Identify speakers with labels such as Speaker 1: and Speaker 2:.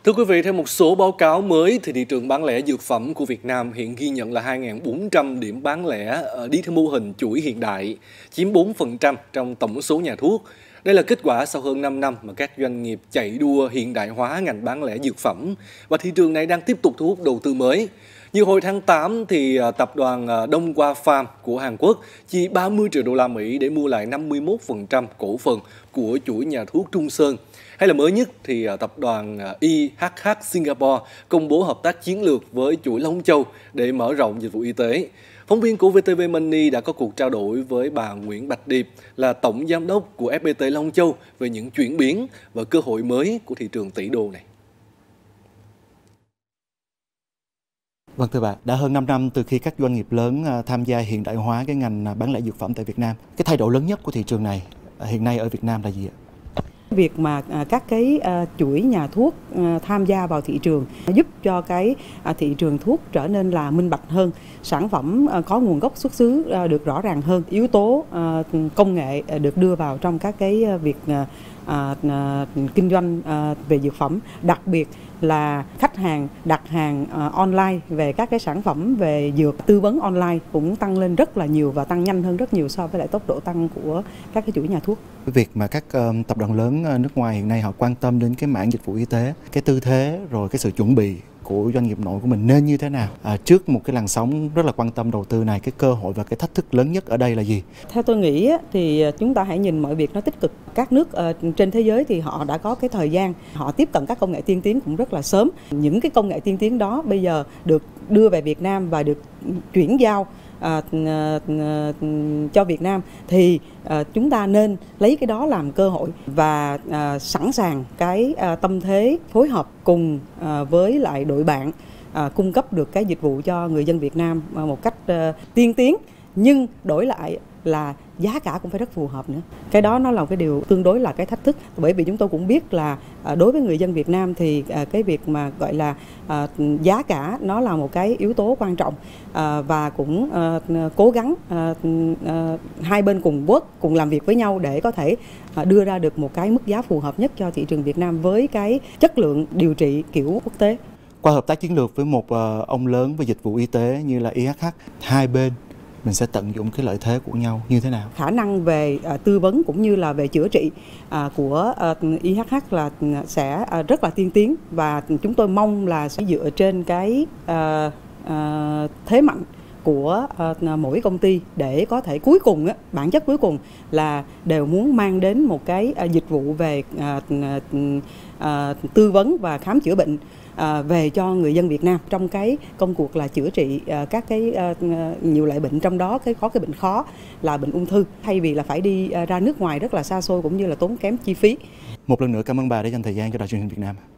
Speaker 1: Thưa quý vị, theo một số báo cáo mới thì thị trường bán lẻ dược phẩm của Việt Nam hiện ghi nhận là 2.400 điểm bán lẻ đi theo mô hình chuỗi hiện đại, chiếm 4% trong tổng số nhà thuốc. Đây là kết quả sau hơn 5 năm mà các doanh nghiệp chạy đua hiện đại hóa ngành bán lẻ dược phẩm và thị trường này đang tiếp tục thu hút đầu tư mới. Như hồi tháng 8 thì tập đoàn Đông Qua Farm của Hàn Quốc chi 30 triệu đô la Mỹ để mua lại 51% cổ phần của chuỗi nhà thuốc Trung Sơn. Hay là mới nhất thì tập đoàn IHH Singapore công bố hợp tác chiến lược với chuỗi Long Châu để mở rộng dịch vụ y tế. Phóng viên của VTV Money đã có cuộc trao đổi với bà Nguyễn Bạch Điệp là tổng giám đốc của FPT Long Châu về những chuyển biến và cơ hội mới của thị trường tỷ đô này.
Speaker 2: Vâng thưa bà, đã hơn 5 năm từ khi các doanh nghiệp lớn tham gia hiện đại hóa cái ngành bán lẻ dược phẩm tại Việt Nam. Cái thay đổi lớn nhất của thị trường này hiện nay ở Việt Nam là gì ạ?
Speaker 3: Việc mà các cái chuỗi nhà thuốc tham gia vào thị trường giúp cho cái thị trường thuốc trở nên là minh bạch hơn, sản phẩm có nguồn gốc xuất xứ được rõ ràng hơn, yếu tố công nghệ được đưa vào trong các cái việc kinh doanh về dược phẩm, đặc biệt là khách hàng đặt hàng online về các cái sản phẩm về dược, tư vấn online cũng tăng lên rất là nhiều và tăng nhanh hơn rất nhiều so với lại tốc độ tăng của các cái chuỗi nhà thuốc.
Speaker 2: Cái việc mà các tập đoàn lớn nước ngoài hiện nay họ quan tâm đến cái mảng dịch vụ y tế, cái tư thế rồi cái sự chuẩn bị của doanh nghiệp nội của mình nên như thế nào trước một cái làn sóng rất là quan tâm đầu tư này, cái cơ hội và cái thách thức lớn nhất ở đây là gì?
Speaker 3: Theo tôi nghĩ thì chúng ta hãy nhìn mọi việc nó tích cực. Các nước trên thế giới thì họ đã có cái thời gian, họ tiếp cận các công nghệ tiên tiến cũng rất là sớm. Những cái công nghệ tiên tiến đó bây giờ được đưa về Việt Nam và được chuyển giao cho Việt Nam thì chúng ta nên lấy cái đó làm cơ hội và sẵn sàng cái tâm thế phối hợp cùng với lại đội bạn cung cấp được cái dịch vụ cho người dân Việt Nam một cách tiên tiến, nhưng đổi lại là giá cả cũng phải rất phù hợp nữa. Cái đó nó là một cái điều tương đối là cái thách thức, bởi vì chúng tôi cũng biết là đối với người dân Việt Nam thì cái việc mà gọi là giá cả nó là một cái yếu tố quan trọng và cũng cố gắng hai bên cùng work, cùng làm việc với nhau để có thể đưa ra được một cái mức giá phù hợp nhất cho thị trường Việt Nam với cái chất lượng điều trị kiểu quốc tế.
Speaker 2: Qua hợp tác chiến lược với một ông lớn về dịch vụ y tế như là IHH, hai bên mình sẽ tận dụng cái lợi thế của nhau như thế nào?
Speaker 3: Khả năng về tư vấn cũng như là về chữa trị của IHH là sẽ rất là tiên tiến và chúng tôi mong là sẽ dựa trên cái thế mạnh của mỗi công ty để có thể cuối cùng bản chất cuối cùng là đều muốn mang đến một cái dịch vụ về tư vấn và khám chữa bệnh về cho người dân Việt Nam trong cái công cuộc là chữa trị các cái nhiều loại bệnh, trong đó có cái bệnh khó là bệnh ung thư, thay vì là phải đi ra nước ngoài rất là xa xôi cũng như là tốn kém chi phí.
Speaker 2: Một lần nữa cảm ơn bà đã dành thời gian cho Đài Truyền hình Việt Nam.